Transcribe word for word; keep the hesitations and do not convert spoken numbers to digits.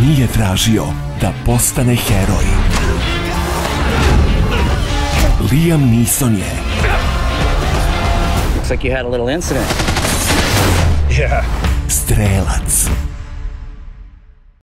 nije tražio da postane heroj. Liam Neeson je Looks like you had a little incident. Yeah. strelac.